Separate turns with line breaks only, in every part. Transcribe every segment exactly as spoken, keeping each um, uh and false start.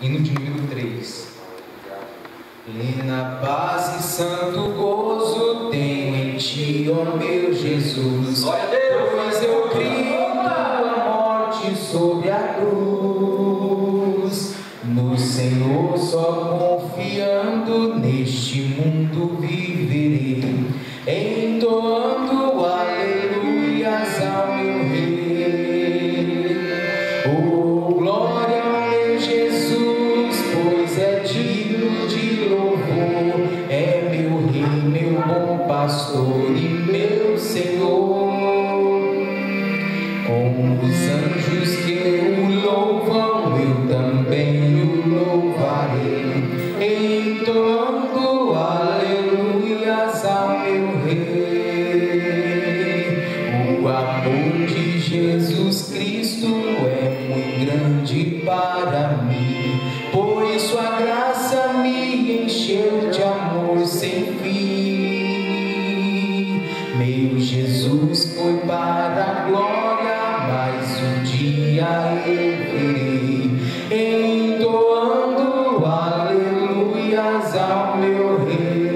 hino de número três. Plena paz e santo gozo tenho em ti, ó meu Jesus.
Glória a Deus.
Pois eu criei tua morte sobre a cruz. No Senhor só confiando, neste mundo viverei, entoando aleluias ao meu Rei. Oh, glória ao meu Jesus, pois é digno de louvor. É meu Rei, meu bom pastor e meu Senhor. Com os anjos que o louvam, eu também o louvarei, entoando aleluias ao meu Rei. O amor de Jesus Cristo é muito grande para mim, pois sua graça me encheu de amor sem fim. Meu Jesus foi para a glória, mas um dia eu verei, entoando aleluias ao meu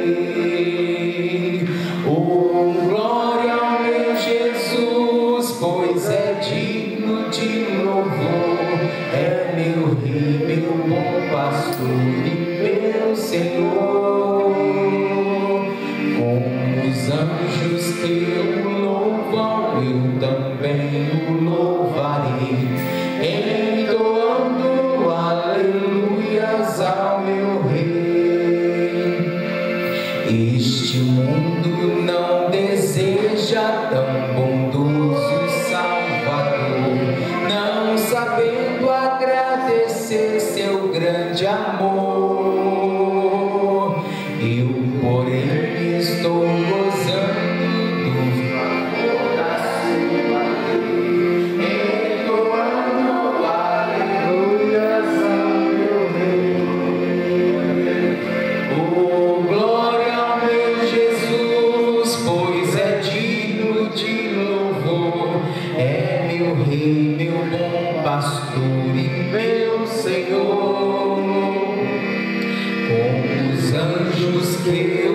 Rei. Oh, glória ao meu Jesus, pois é digno de louvor. É meu Rei, meu bom pastor e meu Senhor. Com os anjos que o louvam, eu também o louvarei, entoando aleluias ao meu Rei. Este mundo não deseja tão bondoso Salvador, não sabendo agradecer seu grande amor. Eu, porém, estou gozando do favor da sua lei, entoando aleluias ao meu Rei. Oh, glória ao meu Jesus, pois é digno de louvor. É meu Rei, meu bom pastor e meu Senhor. Com os anjos que